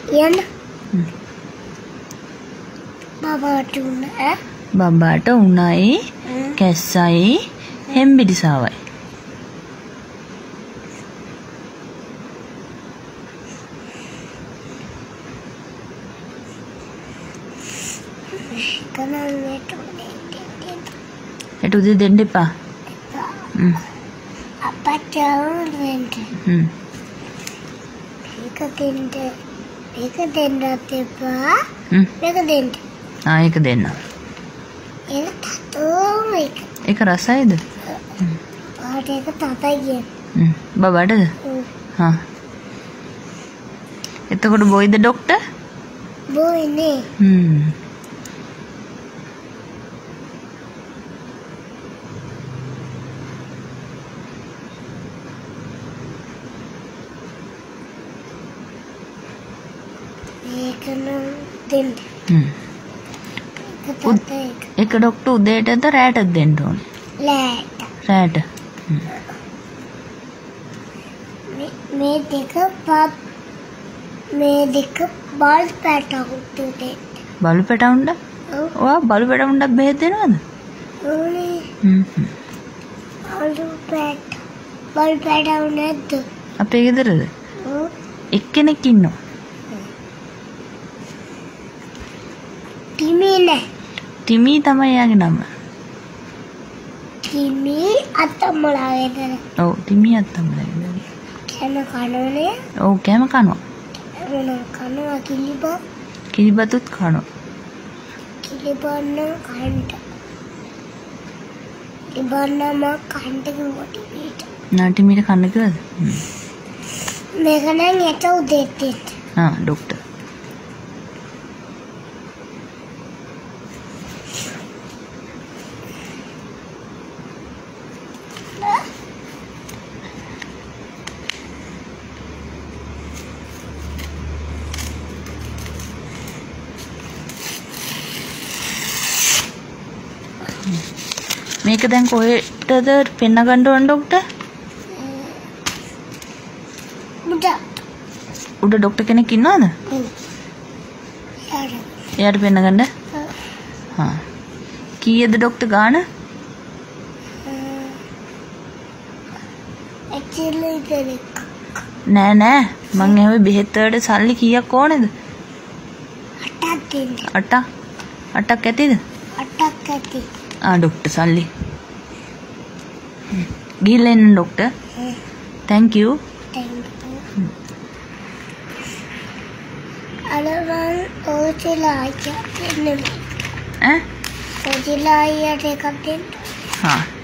යන්න. බබාට උණයි කැස්සයි හෙම්බිරිසාවයි. එට උදේ දෙන්න එපා. අප්පට දෙන්න. ඒක දෙන්නත් එපා. මේක දෙන්න. ඒක දෙන්න. ඒක රසයිද? පාට ඒක තතයි කියන්නේ. බබාටද? හා. එතකොට බොයිද ડોක්ටර්? බොයිනේ. එක ડોක්ටර් උදේටද රෑටද දෙන්න ඕනේ? රෑට. මේ දෙක බලු පැටවුන්ට දෙන්න. බලු පැටවුන්ට? ඔයා බලු පැටවුන්ට බෙහෙත් දෙනවද? ඕනේ. බලු පැටවුන් නැද්ද? අපේ ගෙදරද? එක්කෙනෙක් ඉන්නවා. ටිමි නෑ. ටිමි තමයි යාගේ නම. ටිමි අත්තම්මලා ගෙදර. ඔව් ටිමි අත්තම්මලා ගෙදර. කෑම කනවනේ. ඔව් කෑම කනවා. කනවා කිලිබත්. කිලිබතුත් කනවා. කිලිබන්න කන්ට. කිලිබන්නම කන්ට කිව්වා ටිමිට. ටිමිට කන්න කිව්වද? මේක නම් යට උදේට දෙන්න. ડોක්ටර්. මේක දැන් කොහෙටද පෙන්න ගන්න ඕන ડોක්ටර්? උඩ ડોක්ටර් කෙනෙක් ඉන්නවද? එයාට පෙන්න ගන්න? කීයද ડોක්ටර් ගාන? නෑ මං ඇහුවේ බෙහෙත් වලට සල්ලි කීයක් ඕනේද? 8ක් දෙන්න. 8ක් ඇතිද? 8ක් ඇති. ડોක්ටර් සල්ලි. ගිහලා එන්න ડોක්ටර්. thank you. අලවන් ඕචිලා අයියට දෙන්න. ඕචිලා අයියට එකක් දෙන්න.